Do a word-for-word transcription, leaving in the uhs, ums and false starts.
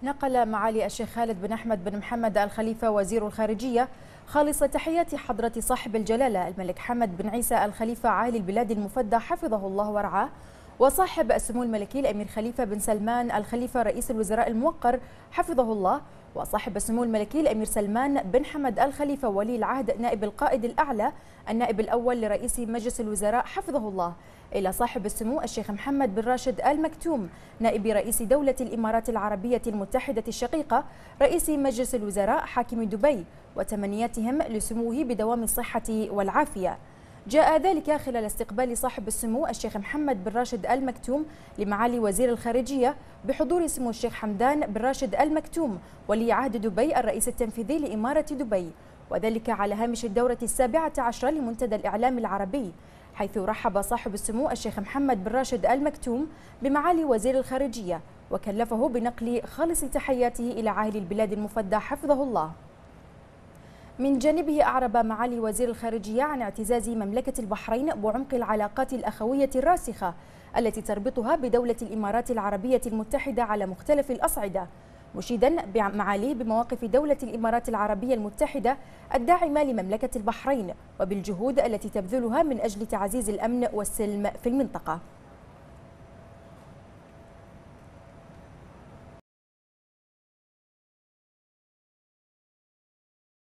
نقل معالي الشيخ خالد بن أحمد بن محمد الخليفة وزير الخارجية خالص تحيات حضرة صاحب الجلالة الملك حمد بن عيسى الخليفة عالي البلاد المفدى حفظه الله ورعاه، وصاحب السمو الملكي الأمير خليفة بن سلمان الخليفة رئيس الوزراء الموقر حفظه الله، وصاحب السمو الملكي الأمير سلمان بن حمد الخليفة ولي العهد نائب القائد الأعلى النائب الأول لرئيس مجلس الوزراء حفظه الله، إلى صاحب السمو الشيخ محمد بن راشد آل مكتوم نائب رئيس دولة الإمارات العربية المتحدة الشقيقة رئيس مجلس الوزراء حاكم دبي، وتمنياتهم لسموه بدوام الصحة والعافية. جاء ذلك خلال استقبال صاحب السمو الشيخ محمد بن راشد آل مكتوم لمعالي وزير الخارجية بحضور سمو الشيخ حمدان بن راشد آل مكتوم ولي عهد دبي الرئيس التنفيذي لإمارة دبي، وذلك على هامش الدورة السابعة عشرة لمنتدى الإعلام العربي، حيث رحب صاحب السمو الشيخ محمد بن راشد آل مكتوم بمعالي وزير الخارجية وكلفه بنقل خالص تحياته إلى عاهل البلاد المفدى حفظه الله. من جانبه أعرب معالي وزير الخارجية عن اعتزاز مملكة البحرين بعمق العلاقات الأخوية الراسخة التي تربطها بدولة الإمارات العربية المتحدة على مختلف الأصعدة، مشيدا معاليه بمواقف دولة الإمارات العربية المتحدة الداعمة لمملكة البحرين وبالجهود التي تبذلها من أجل تعزيز الأمن والسلم في المنطقة.